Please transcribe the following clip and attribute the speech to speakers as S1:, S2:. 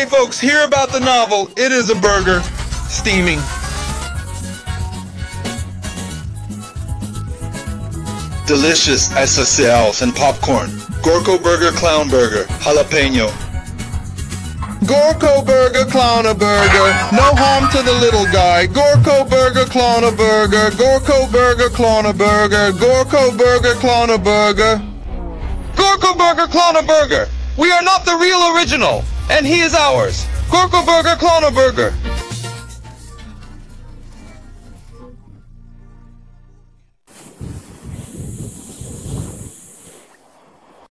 S1: Okay, folks, hear about the novel. It is a burger. Steaming. Delicious SSLs and popcorn. Gorko Burger, Clown Burger, Jalapeno. Gorko Burger, Klaunoburger. No harm to the little guy. Gorko Burger, Klaunoburger. Gorko Burger, Klaunoburger. Gorko Burger, Klaunoburger. Gorko Burger, Klaunoburger. We are not the real original, and he is ours. Gorko Burger, Klaunoburger.